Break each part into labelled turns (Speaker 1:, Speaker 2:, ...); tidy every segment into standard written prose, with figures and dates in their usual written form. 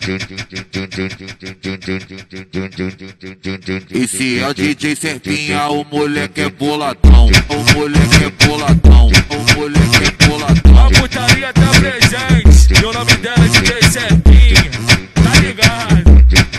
Speaker 1: Esse é o DJ Serpinha, o moleque é boladão, o moleque é boladão, o moleque é boladão.
Speaker 2: A putaria tá presente, e o nome dela é DJ Serpinha, tá ligado?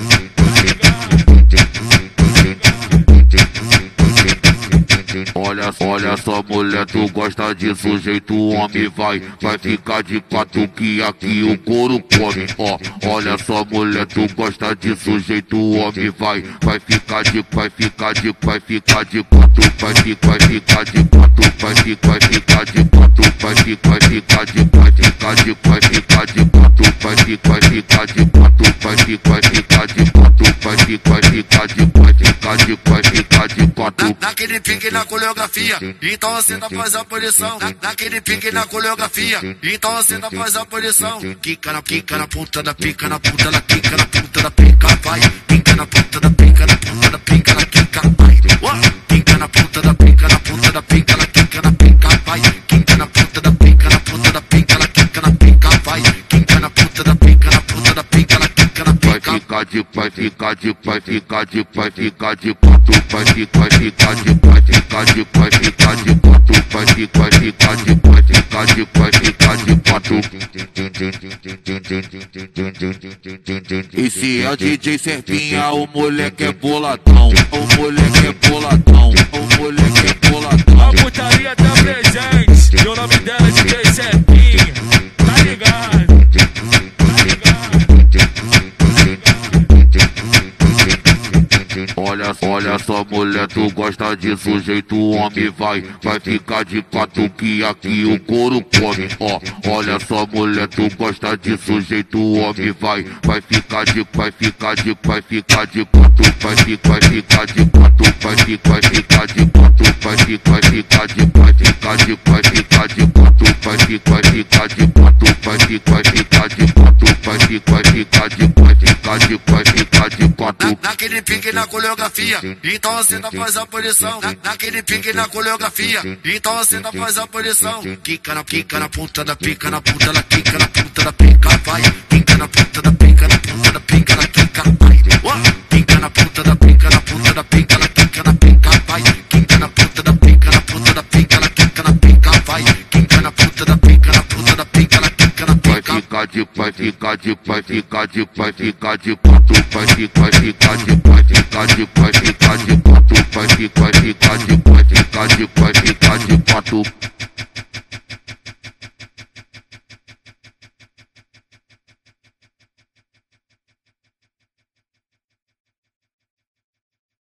Speaker 1: Olha só, mulher, tu gosta disso, jeito o homem vai ficar de quatro que aqui o couro come. Ó, olha só, mulher, tu gosta disso, jeito o homem vai ficar de quatro, vai ficar de quatro, vai ficar de quatro, vai ficar de quatro, vai ficar de quatro, vai ficar de quatro, vai ficar de quatro, vai ficar de quatro, vai ficar de quatro.
Speaker 3: Naquele pique na coreografia, então você não faz a posição. Naquele pique na coreografia, então você não faz a posição. Quica na ponta da pica, na ponta da pica, na ponta da pica, vai. Quica na ponta da pica, na ponta da pica, na quica, vai. Quica na ponta da pica, na ponta da pica, na quica, na pica, vai. Quica na ponta da pica, na ponta da pica, na quica, na pica, vai. Quica na ponta da pica, na ponta da pica, na quica, na pica.
Speaker 1: Vai ficar de quatro, vai ficar de quatro, vai ficar de quatro, Esse é o DJ Serpinha, o moleque é boladão, o moleque é boladão, o moleque é boladão.
Speaker 2: A putaria tá presente, e o nome dela é DJ Serpinha, tá ligado?
Speaker 1: Olha só, mulher, tu gosta disso, jeito o homem vai ficar de quatro que aqui o couro come. Ó, olha só, mulher, tu gosta disso, jeito o homem vai ficar de quatro, vai ficar de quatro, vai ficar de quatro, vai ficar de quatro, vai ficar de quatro, vai ficar de quatro, vai ficar de quatro, vai ficar de quatro.
Speaker 3: Naquele pique na coreografia, então você não faz a posição. Naquele pique na coreografia, então você não faz a posição. Quica na ponta da pica, na ponta da pica, na ponta da pica, vai. Quica na ponta da pica, na ponta da pica, na quica, vai. Quica na ponta da pica, na ponta da pica, na quica, na pica, vai. Quica na ponta da pica, na ponta da pica, na quica, na pica, vai. Quica na ponta da pica, na ponta da pica, na quica, na pica.
Speaker 1: Vai ficar de quatro, vai ficar de quatro, vai ficar de quatro, vai ficar de quatro.